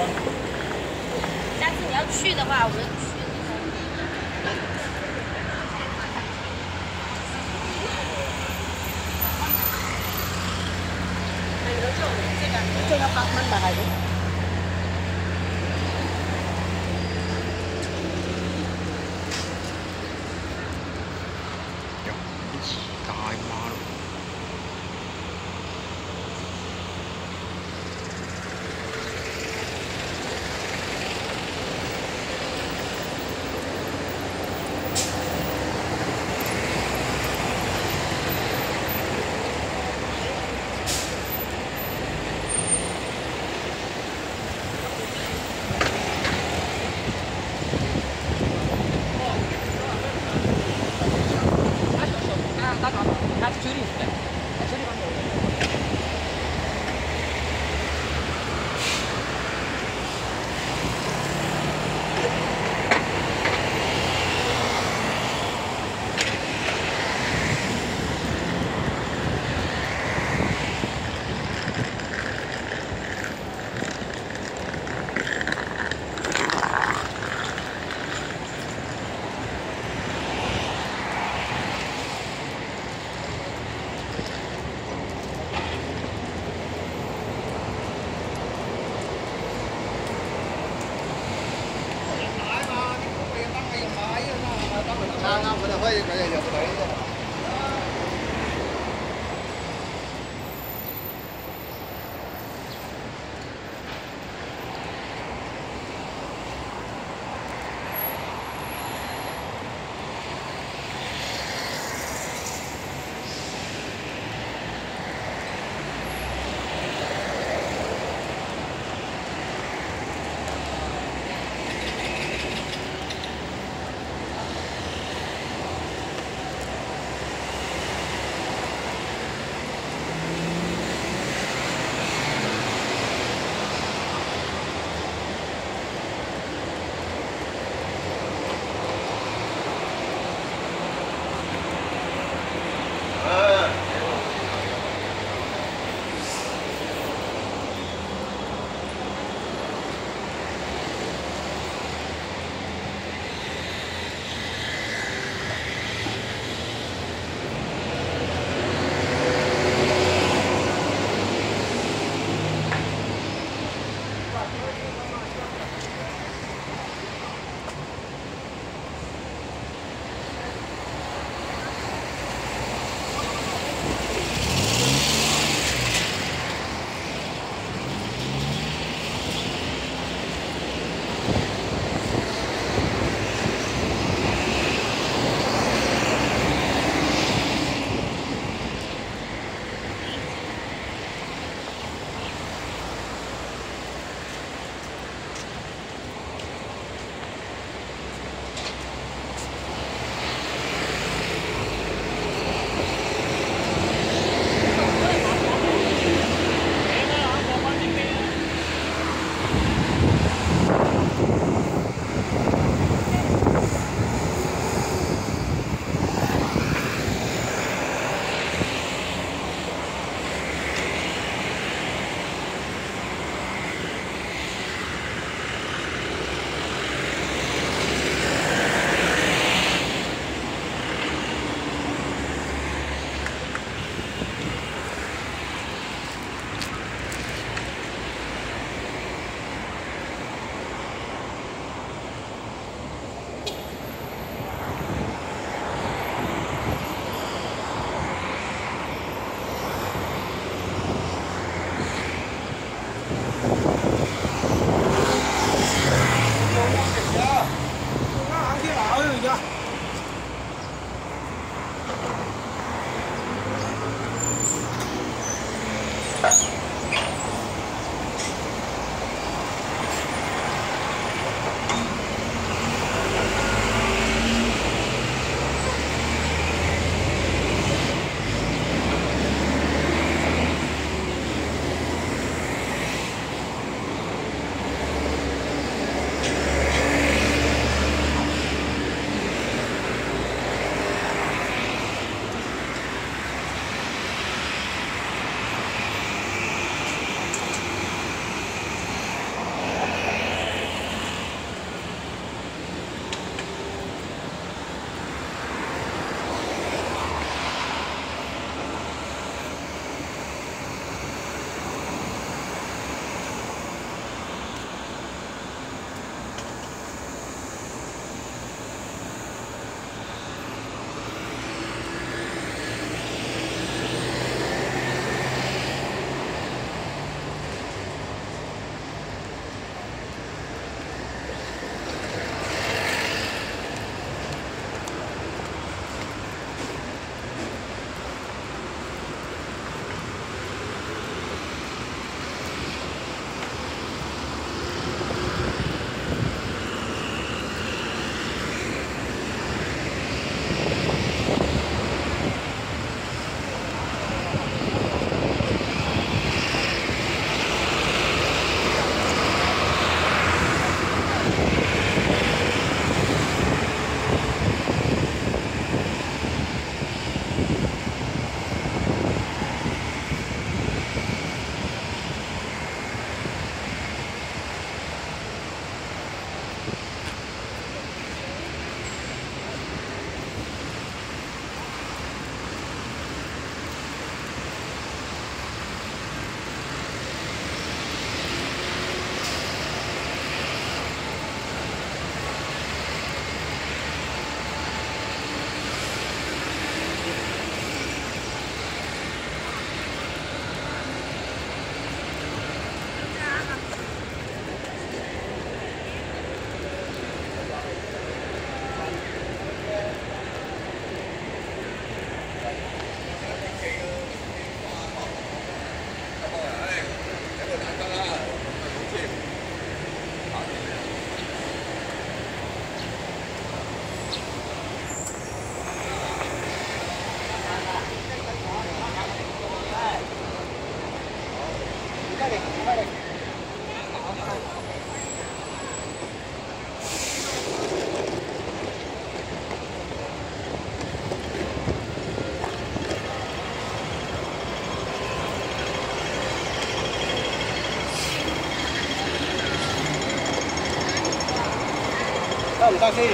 下次你要去的话，我们去这个八蚊咪係咁。 大馬路。可以可以有可以。 得唔得先？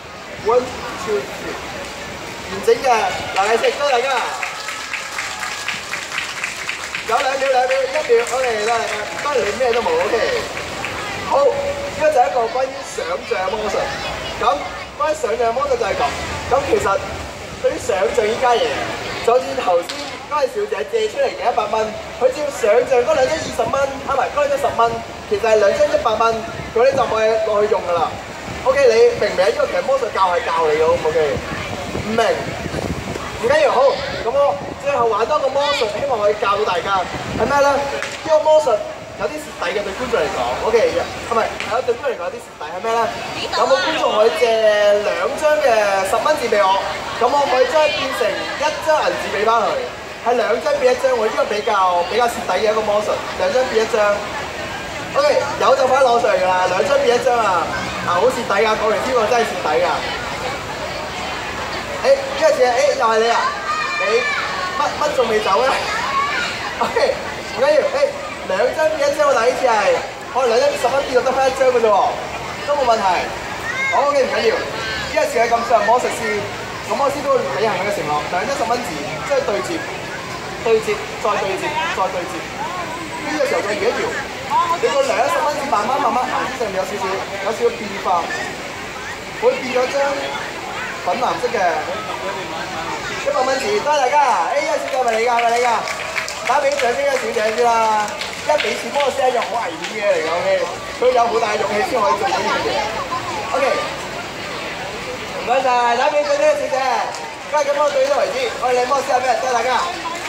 完整嘅，嗱，你食多大家。 有2秒、1秒，OK， 得嚟，唔該你咩都冇 ，OK。好，依家就係一個關於想像魔術。咁關於想像魔術就係咁。咁其實對於想像依家嘢，就好似頭先嗰位小姐借出嚟嘅100蚊，佢只要想像嗰2張20蚊，唔係嗰2張10蚊，其實係2張100蚊，咁你就可以落去用㗎啦。OK， 你明唔明啊？呢個其實魔術教係教你嘅，好唔 OK？唔明？唔緊要，好，咁我最後玩多個魔術，希望可以教到大家係咩咧？呢個魔術有啲蝕底嘅對觀眾嚟講 ，OK 嘅，係咪？係啊，對觀眾嚟講有啲蝕底係咩咧？有冇觀眾可以借2張嘅10蚊紙俾我？咁我可以將變成1張銀紙俾翻佢，係2張變1張喎。呢個比較蝕底嘅一個魔術，2張變1張。OK， 有就快攞上嚟㗎啦，2張變1張啊！好蝕底㗎，講完呢個真係蝕底㗎。呢個字又係你啊？你乜仲未走咧 ？OK， 唔緊要，2張變1張，我第一次係可能2張10蚊變到得翻1張嘅啫喎，都冇問題。好 OK， 唔緊要，呢個時係咁上魔術師，咁魔術師都會履行佢嘅承諾，2張10蚊紙，即係對接，再對接，呢個時候再搖一搖，你個2張10蚊紙慢慢顏色上面有少少變化，會變咗張粉藍色嘅100蚊紙，多謝大家。呢個小姐係咪你㗎？打俾掌聲嘅小姐先啦。一俾錢魔術師係一樣好危險嘅嘢嚟㗎 ，OK。佢有好大嘅勇氣先可以做到呢樣嘢。OK， 唔該晒，打俾掌聲嘅小姐。今日咁我到呢度為止，我哋魔術師係咩？多謝大家。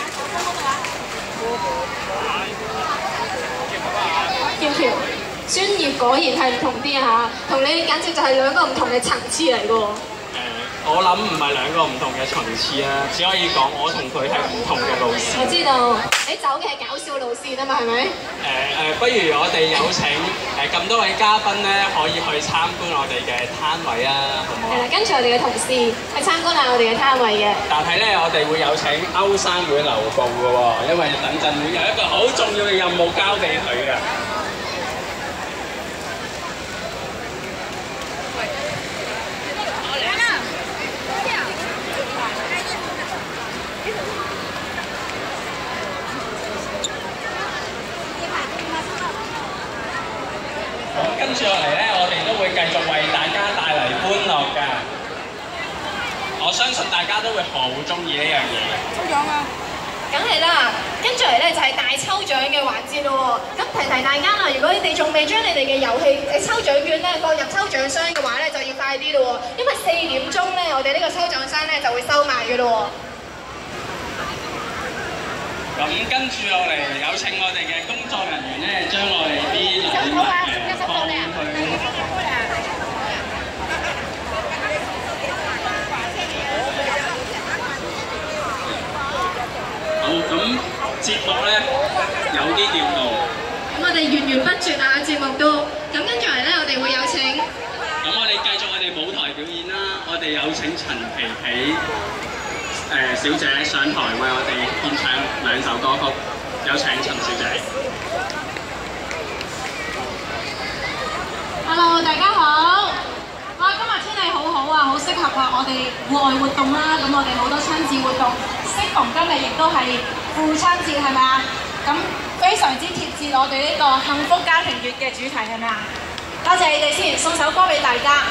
劍橋專業果然係唔同啲啊！同你簡直就係2個唔同嘅層次嚟㗎喎。 我諗唔係2個唔同嘅層次啊，只可以講我同佢係唔同嘅路線。 我知道你走嘅係搞笑路線啊嘛，係咪？ 不如我哋有請咁多位嘉賓咧，可以去參觀我哋嘅攤位啊，好唔好？係啦， 跟住我哋嘅同事去參觀下我哋嘅攤位嘅。 但係咧，我哋會有請歐生會留步嘅喎，因為等陣會有一個好重要嘅任務交俾佢嘅。跟住落嚟咧，我哋都會繼續為大家帶嚟歡樂㗎。我相信大家都會好中意呢樣嘢。抽獎啊！ 梗係啦，跟住嚟咧就係大抽獎嘅環節咯喎。咁提大家啦，如果你哋仲未將你哋嘅遊戲抽獎券咧放入抽獎箱嘅話咧，就要快啲咯喎，因為4點鐘咧，我哋呢個抽獎箱咧就會收賣嘅咯喎。 咁跟住落嚟，有請我哋嘅工作人員咧，將我哋啲禮物放去。好，咁節目咧有啲調動。 咁我哋源源不絕啊，節目都。咁跟住嚟咧，我哋會有請。 咁我哋繼續我哋舞台表演啦，我哋有請陳琪琪。小姐上台為我哋獻唱2首歌曲，有請陳小姐。 Hello， 大家好。哇，今日天氣好好啊，好適合我哋戶外活動啦。咁我哋好多親子活動，適逢今日亦都係父親節，係咪啊？咁非常之貼切我哋呢個幸福家庭月嘅主題，係咪啊？多謝你哋先，送首歌俾大家。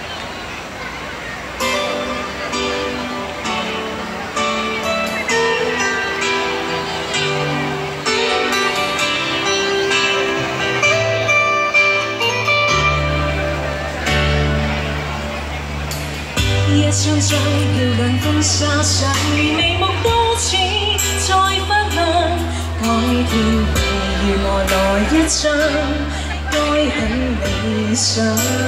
一張張漂亮婚紗相，眉目多似再發亮。改天你與我來一張，該很理想。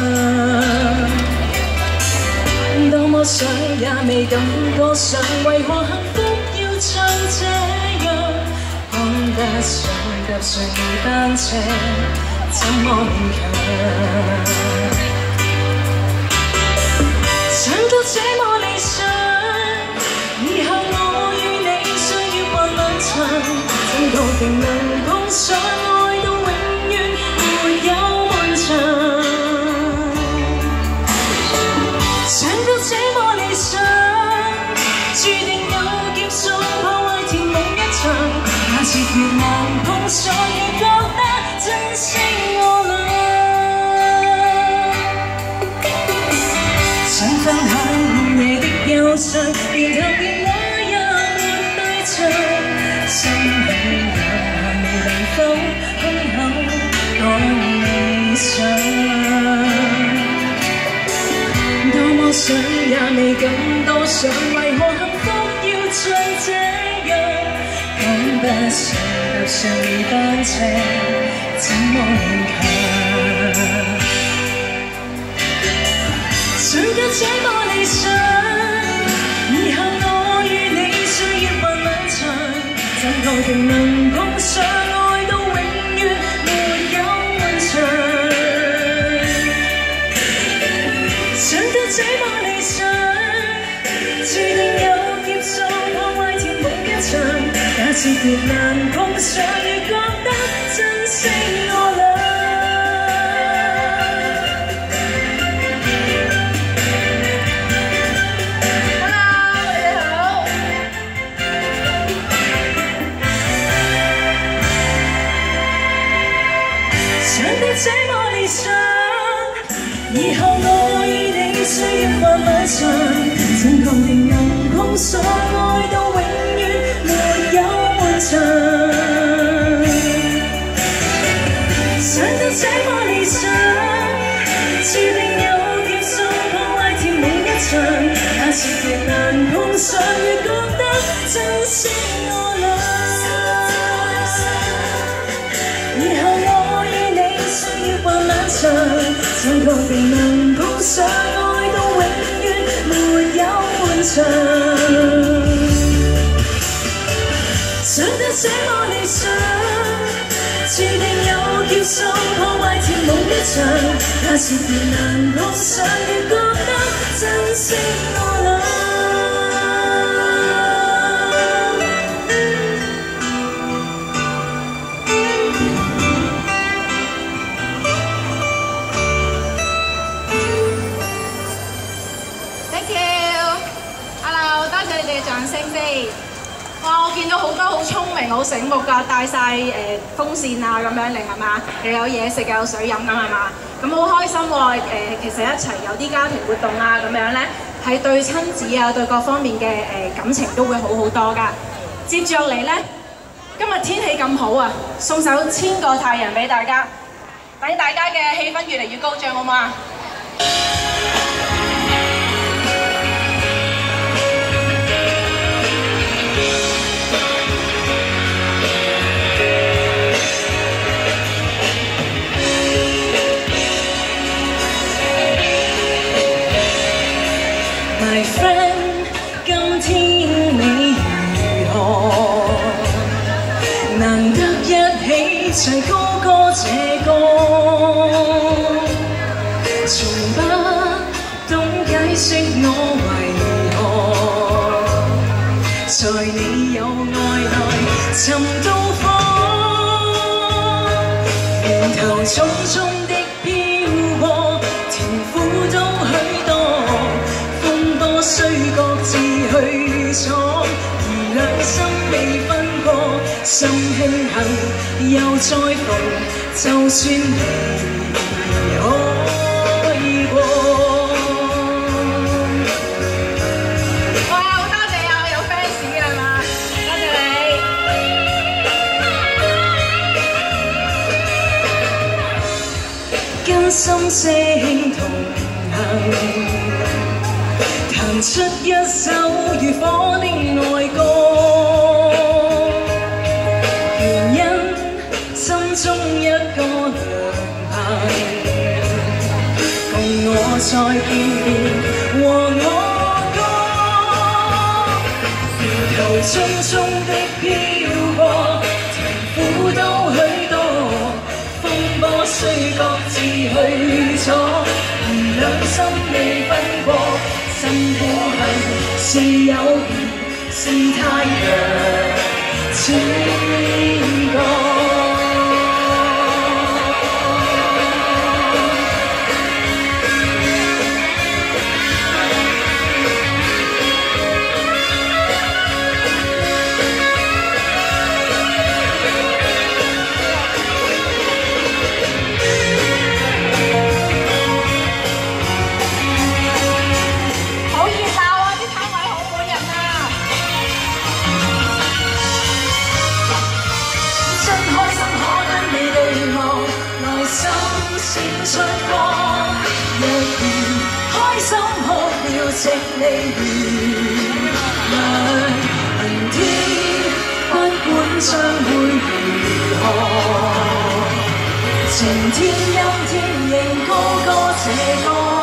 多麼想也未敢過上，為何幸福要像這樣？看得上踏上你單車，怎麼勉強？想到這麼理想，以後我與你相遇或漫長，怎確定能碰上愛到永遠沒有漫長？想到這麼理想，注定有劫數破壞甜夢一場，那次越難碰上，越覺得珍惜我倆。想分享午夜的憂傷，連頭電話也沒對象，心裏還未能否空口講理想。多麼想也未敢多想，為何幸福要像這樣？趕不上踏上尾班車，怎麼勉強？想得這麼理想，以後我與你歲月還漫長，怎確定能碰上愛到永遠沒有漫長？想得這麼理想，注定有劫數破壞甜夢一場。假設越難碰上，越覺得珍惜我倆。這麼理想，以後我與你歲月還漫長，怎確定能碰上愛到永遠沒有漫長？想得這麼理想，注定有劫數破壞甜夢一場。假設越難碰上，越覺得珍惜我倆。以後我與你歲月還漫長，怎確定能碰上愛到永遠沒有漫長？想得這麼理想，注定有劫數破壞甜夢一場。假設越難碰上，越覺得珍惜我倆。 掌聲先！哇，我見到好多好聰明、好醒目㗎，帶晒風扇啊咁樣嚟係嘛？又有嘢食，又有水飲咁係嘛？咁好開心喎！其實一齊有啲家庭活動啊咁樣咧，係對親子啊對各方面嘅感情都會好好多㗎。接住落嚟咧，今日天氣咁好啊，送首《千個太陽》俾大家，等大家嘅氣氛越嚟越高漲，好唔好啊？ My friend， 今天你如何？難得一起唱高歌這歌，從不懂解釋我為何，在你有愛內尋到火，源頭匆匆的飄過，甜苦都許多。雖各自去闖，而兩心未分過，心慶幸又再逢，就算離開過。 哇！好多謝啊，有 fans 嘅係嘛？多謝你。跟心聲同行。彈出一首如火的愛歌，原因心中一個良朋，共我再見面和我歌，沿途匆匆的飄過，甜苦都許多，風波雖各自去闖，而兩心未分過。心慶幸是友誼，是太陽，千個。 閃出光。若然開心哭了，請你原諒。明天不管將會如何，晴天陰天仍高歌這歌。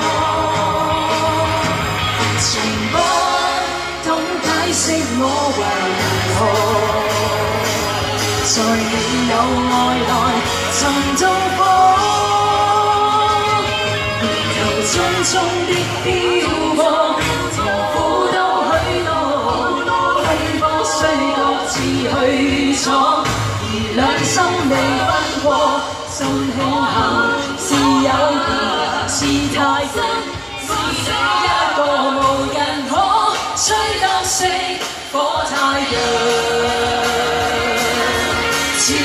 從不懂解釋我為何，在沒有愛來尋到火，月球中中的飄過，痛苦都許多，奔波雖各自去闖，而兩心未分過，心慶幸是友誼，是太真。是這一個無人可吹得熄火太陽，天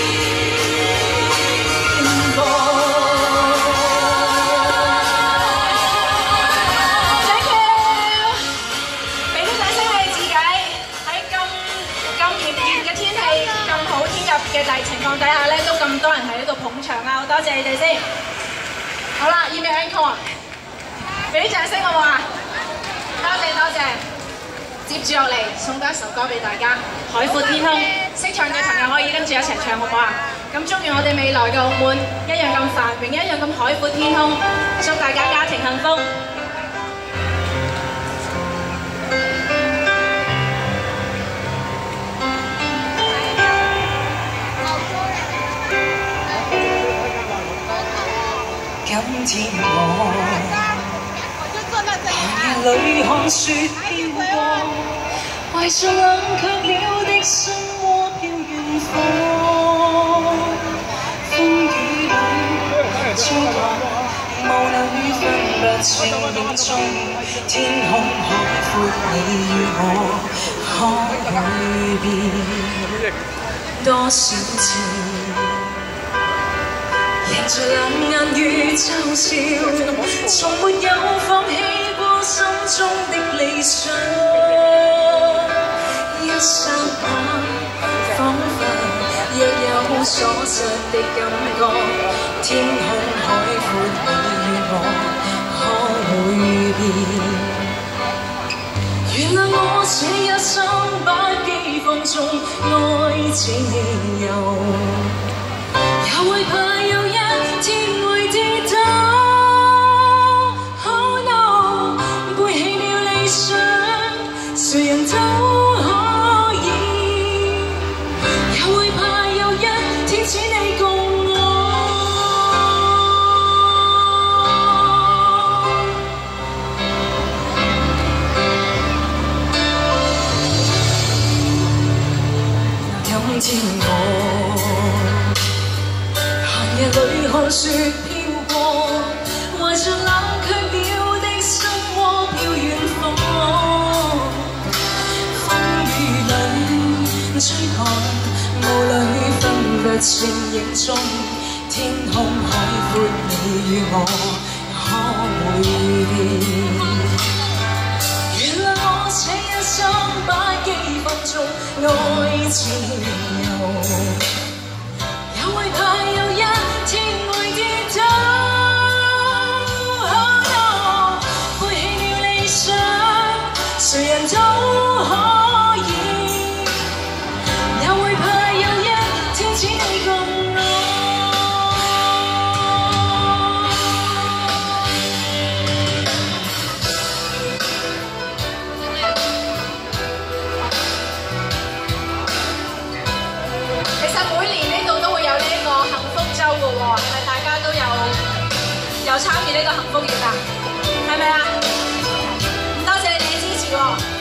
國。Thank you， 俾啲掌聲你自己喺咁炎熱嘅天氣、咁好天入嘅大情況底下咧，都咁多人喺度捧場啊！好多謝你哋先。好啦，要唔要 encore 啊？俾啲掌聲好唔好啊？多謝多謝。接住落嚟送多一首歌俾大家，《海闊天空》。識唱嘅朋友可以跟住一齊唱好唔好啊？咁祝願我哋未來嘅澳門一樣咁繁榮，一樣咁海闊天空。祝大家家庭幸福。今天我夜裏看雪飄過，懷着冷卻了的心窩飄遠方。風雨裏追趕，霧裏分不清影蹤。天空海闊，你與我可會變多少次？迎着冷眼與嘲笑，從沒有放棄過心中的理想。一剎那，彷彿若有所失的感覺。天空海闊，你與我可會變？原諒我這一生不羈放縱愛情遊，也會怕有一天會跌倒。Oh no， 背棄了理想，誰人都可以，也會怕有一天只你共我。今天我夜裏看雪飄過，懷着冷卻了的心窩飄遠方。風雨裏追趕，霧裏分不清影蹤。天空海闊，你與我可會變？原諒我這一生不羈放縱愛情遊，也會怕有一天會跌倒。Oh no， 背棄了理想，誰人都可以，也會怕有一天只你共我。其實每年呢度都會有呢個幸福週嘅喎，係咪大家都有參與呢個幸福月啊？係咪啊？多謝你嘅支持喎！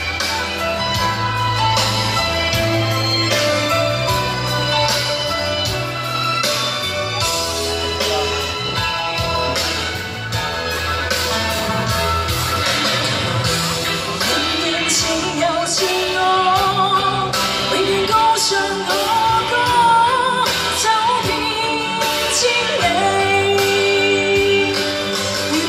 仍然情有自我，永遠高唱我歌，走遍千里。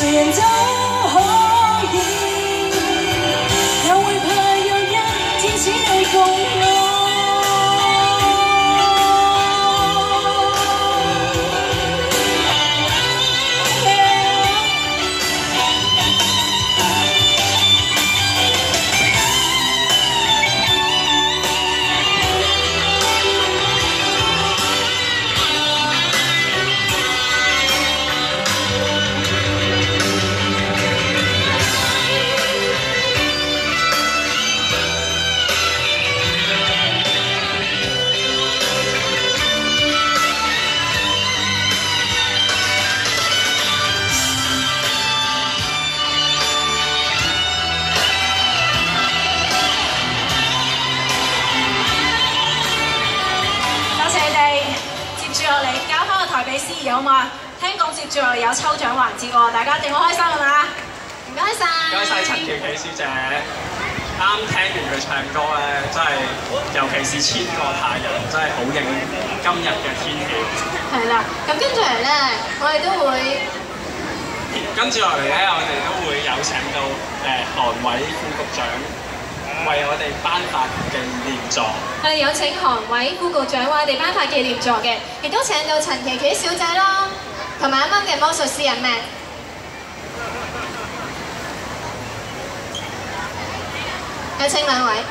誰人都可以，又會怕有一天只你共我。 俾司儀好嘛？聽講接住落嚟有抽獎環節喎，大家一定好開心係嘛？唔該晒， 唔該晒陳喬琪小姐。啱聽完佢唱歌咧，真係尤其是千個太陽，真係好應今日嘅天氣。 係啦，咁跟住嚟咧，我哋都會跟住落嚟咧，我哋都會有請到韓委副局長為我哋頒發紀念座。 我哋有請韓委副局長為我哋頒發紀念座嘅，亦都請到陳琪琪小姐啦，同埋啱啱嘅魔術師人咩？有請兩位。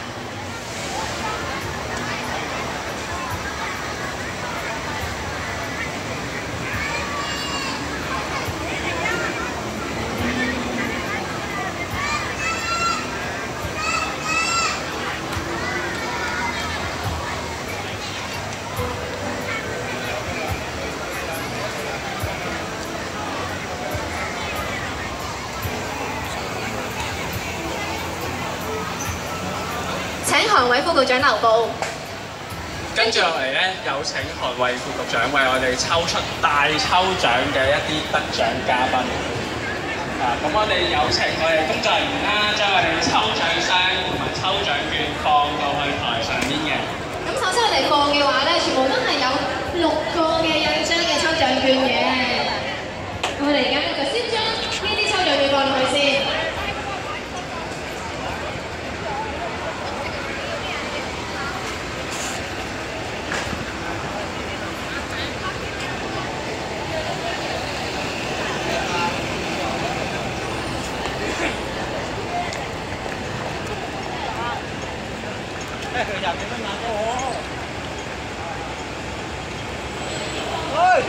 請韓委副局長留步。 跟住落嚟咧，有請韓委副局長為我哋抽出大抽獎嘅一啲得獎嘉賓。咁我哋有請我哋工作人員啦，將我哋抽獎箱同埋抽獎券放到去台上面嘅。 咁首先我哋放嘅話咧，全部都係有6個嘅印章嘅抽獎券嘅。咁我哋而家咧就先將呢啲抽獎券放落去先。 佢入幾蚊萬都好。喂！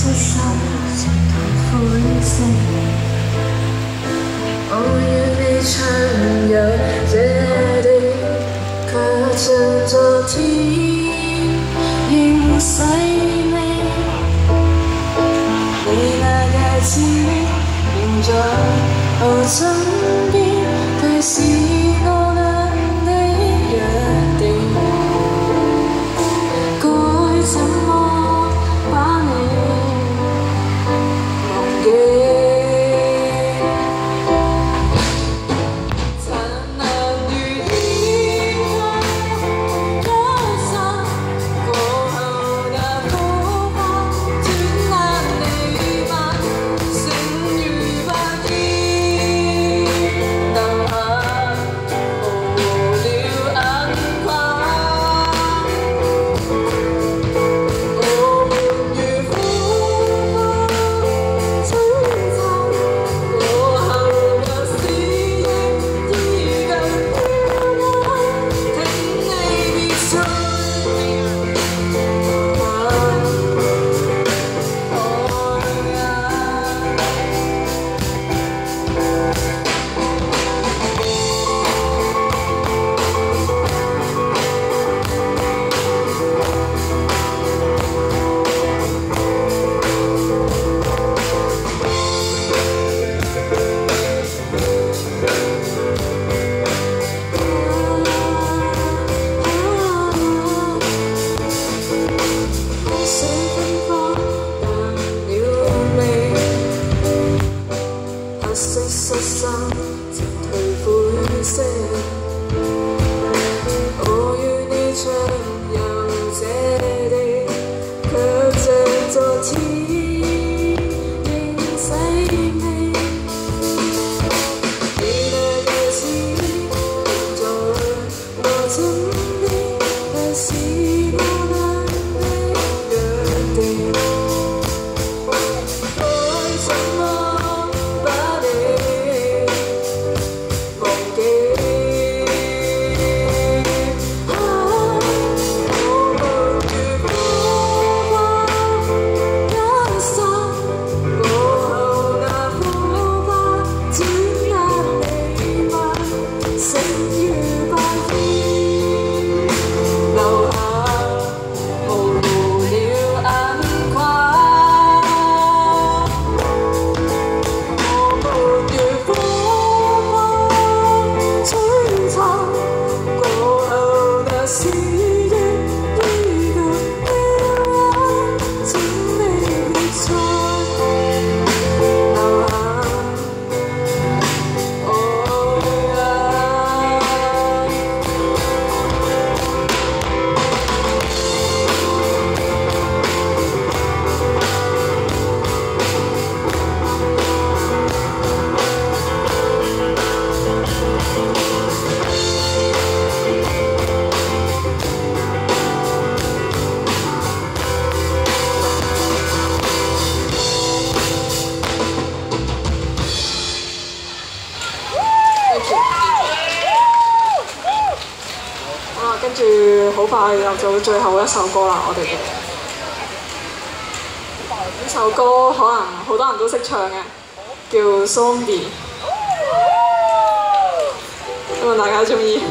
失心同灰色。我與你暢遊這地，卻像昨天仍細味。你那戒指仍在我身邊，它是我倆的約定。該怎麼把你忘記？ 跟住好快又做最後一首歌啦，我哋呢首歌可能好多人都識唱嘅，叫《Zombie》，希望大家鍾意。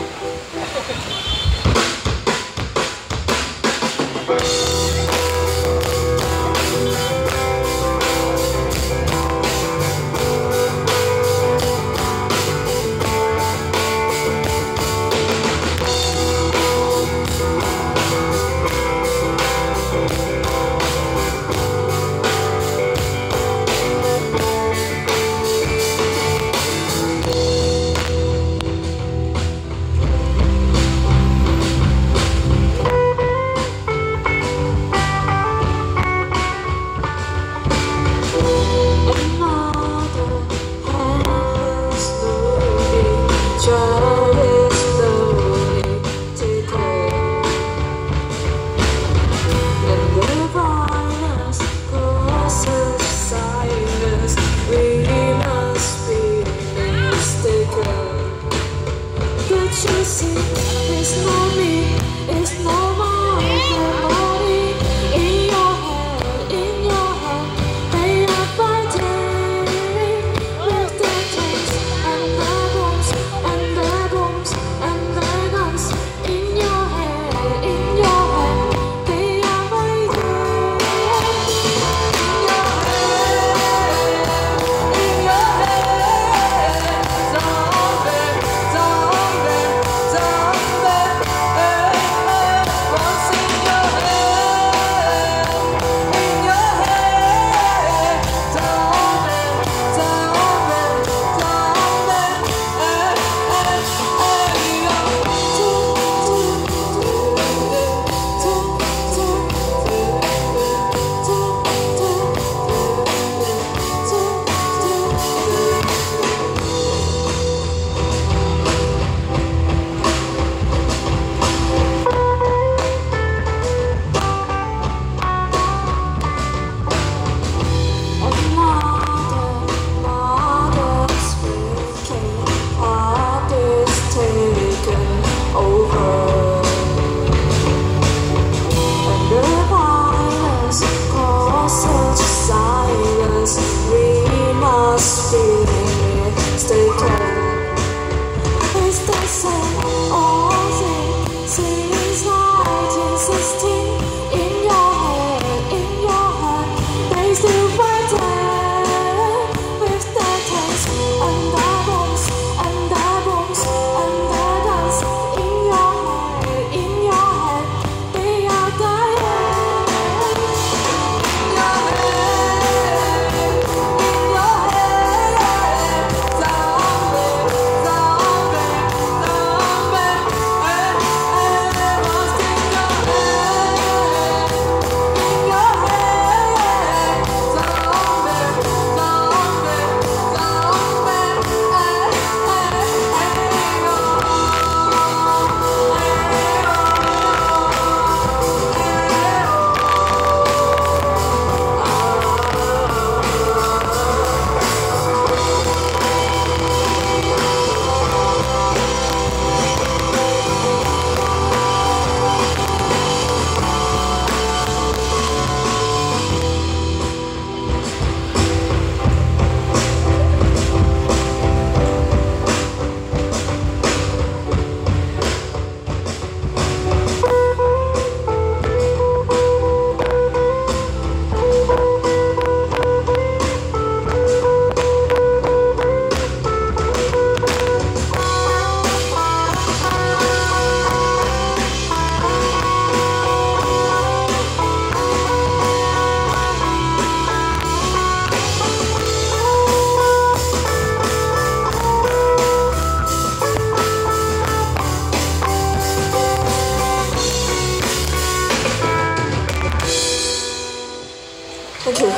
Thank you。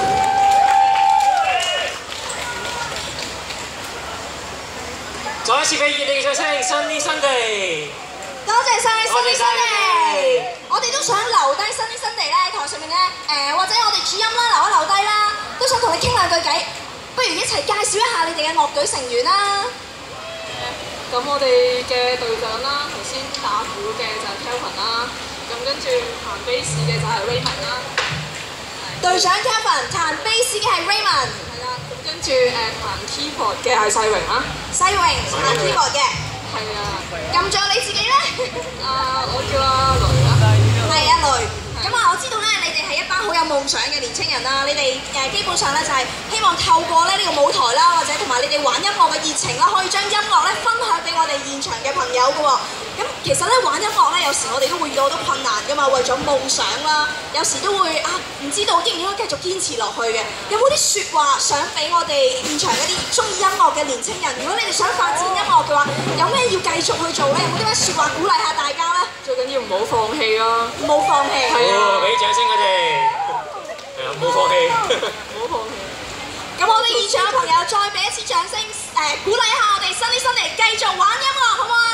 再一次俾熱烈嘅掌聲，新啲新地。 多謝晒新啲新地，我哋都想留低新啲新地咧，台上面咧或者我哋主音啦留低啦，都想同你傾兩句偈，不如一齊介紹一下你哋嘅樂隊成員啦。 咁我哋嘅隊長啦，頭先打鼓嘅就係 Kelvin 啦，咁跟住彈 bass 嘅就係 Raymond 啦。 隊長 Kelvin 彈 bass 嘅係 Raymond。 係啦，咁跟住彈 keyboard 嘅係世榮啦。 世榮彈 keyboard 嘅。 係啊。 咁仲有你自己咧？ 我叫阿雷啦。 係阿雷。咁我知道咧，你哋係一班好有夢想嘅年青人啦。你哋基本上咧就係希望透過咧呢個舞台啦，或者同埋你哋玩音樂嘅熱情啦，可以將音樂咧分享俾我哋現場嘅朋友嘅喎。咁其實咧玩音樂咧，有時我哋都會遇到好多困難㗎嘛，為咗夢想啦，有時都會唔知道應唔應該繼續堅持落去嘅。有冇啲説話想俾我哋現場嗰啲中意音樂嘅年青人？如果你哋想發展音樂嘅話，有咩要繼續去做咧？有冇啲咩説話鼓勵下大家咧？ 最緊要唔好放棄啦。 唔好放棄。 係啊，俾掌聲佢哋。係啊，唔好放棄。 唔好放棄。 咁我哋現場嘅朋友再俾一次掌聲，鼓勵一下我哋新啲新嚟繼續玩音樂，好唔好啊？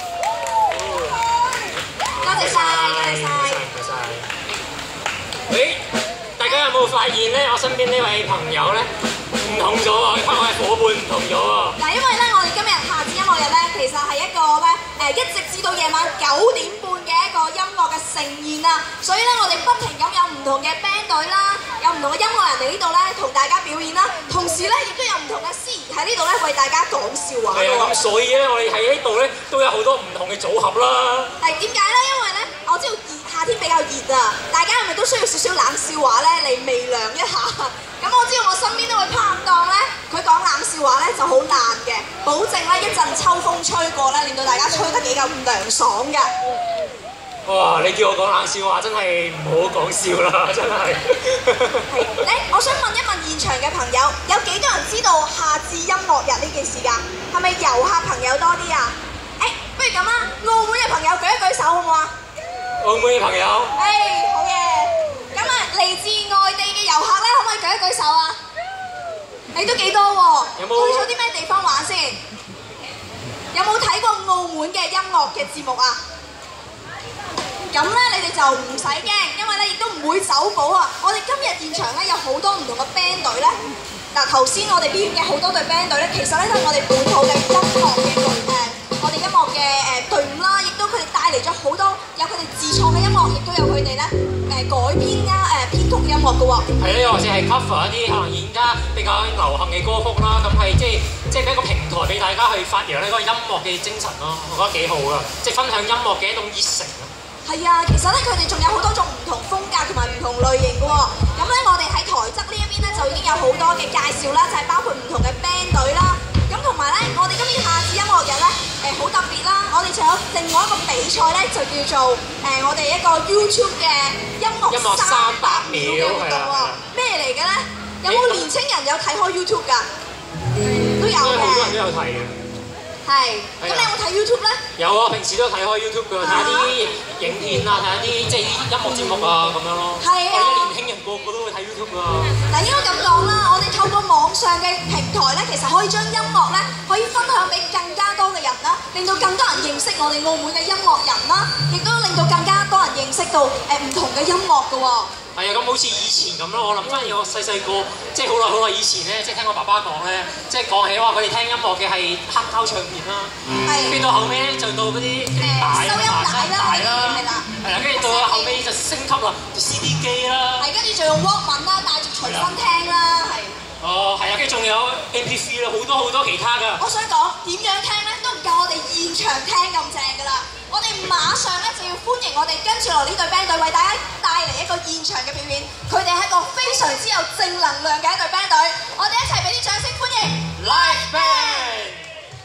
多謝晒，多謝晒。 唔該晒。喂，大家有冇發現咧？我身邊呢位朋友咧唔同咗喎，同我嘅夥伴唔同咗喎。 嗱，因為咧，我哋今日夏至音樂日咧，其實係一個咧一直至到夜晚9點半嘅一個音樂嘅盛宴啊，所以咧我哋不停咁有唔同嘅 band 隊啦，有唔同嘅音樂人嚟呢度咧同大家表演啦，同時咧亦都有唔同嘅司儀喺呢度咧為大家講笑話。 係啊，咁所以咧我哋喺呢度咧都有好多唔同嘅組合啦。 係點解咧？因為咧我知道夏天比較熱啊，大家係咪都需要少少冷笑話咧嚟微涼一下？咁我知道我身邊呢位拍檔咧，佢講冷笑話咧就好爛嘅，保證咧一陣秋風吹過咧，令到大家吹得幾咁涼爽㗎。 哇！你叫我講冷笑話，真係唔好講笑啦，真係。 我想問一問現場嘅朋友，有幾多人知道夏至音樂日呢件事㗎？係咪遊客朋友多啲啊？不如咁啦，澳門嘅朋友舉一舉手好唔好啊？ 澳門嘅朋友。 好嘅。咁嚟自外地嘅遊客咧，可唔可以舉一舉手啊？你都幾多喎？ 有冇去咗啲咩地方玩先？有冇睇過澳門嘅音樂嘅節目啊？咁咧，你哋就唔使驚，因為咧亦都唔會走寶啊！我哋今日現場咧有好多唔同嘅 band 隊咧。嗱，頭先我哋表演嘅好多隊 band 隊咧，其實咧都係我哋本土嘅音樂嘅我哋音樂嘅隊伍啦，亦都佢哋帶嚟咗好多有佢哋自創嘅音樂，亦都有佢哋咧改編編曲嘅音樂嘅喎。 係啦，又或者係 cover 一啲可能而家比較流行嘅歌曲啦，咁係即係俾一個平台俾大家去發揚呢個音樂嘅精神咯，我覺得幾好噶，即係分享音樂嘅一種熱誠。 係啊，其實咧佢哋仲有好多種唔同風格同埋唔同類型嘅喎。咁咧我哋喺台側呢一邊咧就已經有好多嘅介紹啦，就係包括唔同嘅 band 隊啦。咁同埋咧，我哋今年夏至音樂日咧好特別啦，我哋仲有另外一個比賽咧，就叫做我哋一個 YouTube 嘅音樂300秒嘅活動喎。咩嚟嘅咧？有冇年青人有睇開 YouTube 㗎？都有嘅。好多人都有睇嘅。係，咁你有冇睇 YouTube 咧？ 有啊，平時都睇開 YouTube 㗎，睇下啲影片啊，睇下啲即係音樂節目啊咁樣咯。係啊，我哋年輕人個個都會睇 YouTube 㗎。 嗱，應該咁講啦，我哋透過網上嘅平台咧，其實可以將音樂咧可以分享俾更加多嘅人啦，令到更多人認識我哋澳門嘅音樂人啦，亦都令到更加多人認識到唔同嘅音樂㗎喎。 係啊，咁好似以前咁咯，我諗翻起我細個，即係好耐以前咧，即係聽我爸爸講咧，即係講起話佢哋聽音樂嘅係黑膠唱片啦，跟住到後尾咧就到嗰啲收音帶啦，係啦，跟住到後尾就升級啦，就 CD 機啦， 係跟住就用 Walkman啦，帶住隨身聽啦，係。 哦，係啊，跟住仲有 MP3 啦，好多其他㗎。 我想講點樣聽咧，都唔夠我哋現場聽咁正㗎啦。我哋馬上咧就要歡迎我哋跟住落呢隊 band 隊，為大家帶嚟一個現場嘅表演。佢哋係一個非常之有正能量嘅一隊 band 隊，我哋一齊俾啲掌聲歡迎 Live Band。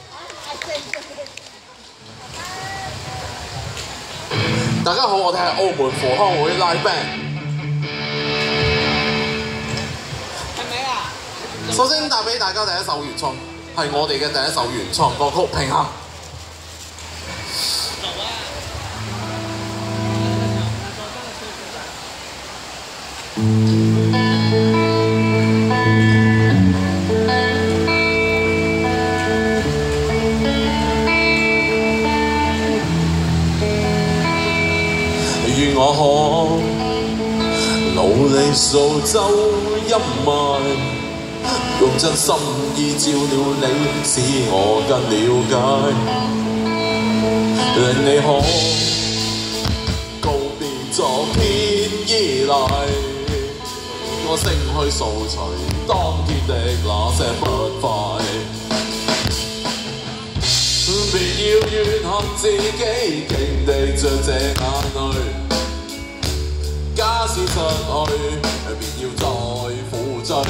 大家好，我哋係澳門扶康會 Live Band。係咪啊？首先帶俾大家第一首原創，係我哋嘅第一首原創歌曲《平衡》。 你掃走陰霾，用真心意照了你，使我更了解，令你可告別昨天依賴。我升去掃除當天的那些不快，別要怨恨自己，勁滴着這眼淚。假使失去，便要再苦追。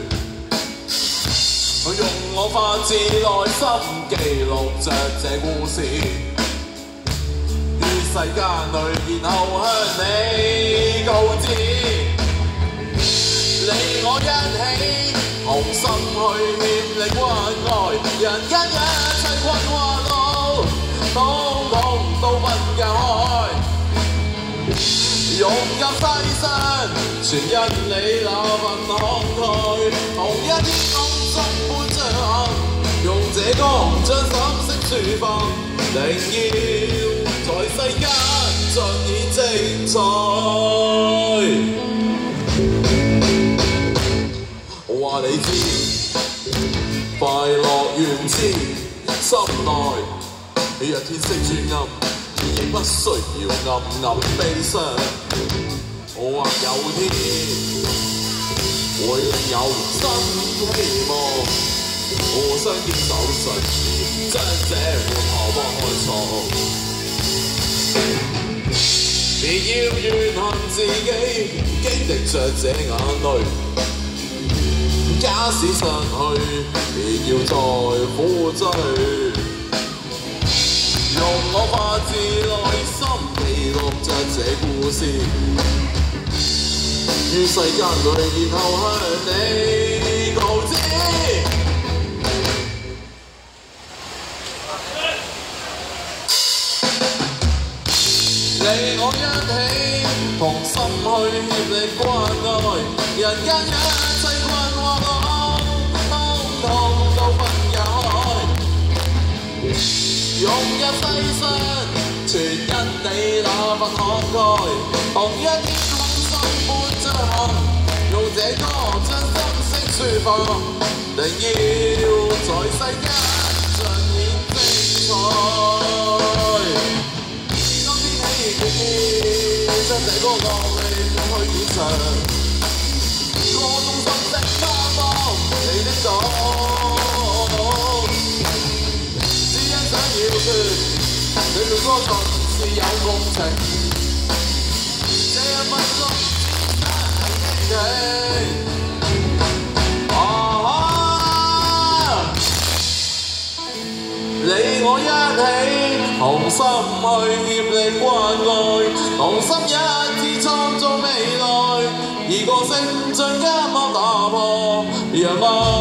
用我發自內心記錄着這故事，於世間裏，然後向你告知。你我一起，同心去協力關愛，人間一切困惑路，統統都分解開。融入世上，全因你那份慷慨。同一天空中般着行，用這光將心聲抒發，定要在世間盡顯精彩。話你知，快樂源自心內，若天色轉暗，亦不需要暗暗悲傷。或有天會有新希望，互相堅守信念，將這門河幫開創。別要怨恨自己，經歷着這眼淚。假使失去，便要再苦追。用我發自內心記錄着這故事，於世間裏，然後向你告知。你我一起，同心去協力關愛，人間一切困惑路，通通都分解開。融入世上，全因你那份慷慨。同一天空心般着行，用這歌將心聲抒發，定要在世間盡顯精彩。將這歌樂你去演唱，歌中心聲盼望你的懂，只因想要說，你對歌詞是有共情，這一分鐘只係你。你我一起，同心去協力關愛，同心一致創造未來，而個性盡一幕打破，讓愛